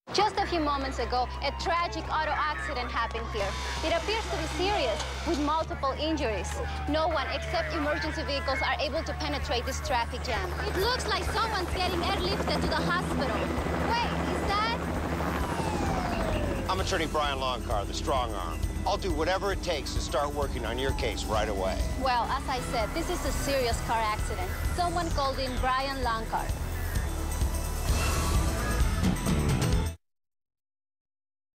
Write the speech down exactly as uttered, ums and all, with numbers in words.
Just a few moments ago, a tragic auto accident happened here. It appears to be serious, with multiple injuries. No one except emergency vehicles are able to penetrate this traffic jam. It looks like someone's getting airlifted to the hospital. Wait, is that? I'm attorney Brian Loncar, the strong arm. I'll do whatever it takes to start working on your case right away. Well, as I said, this is a serious car accident. Someone called in Brian Loncar.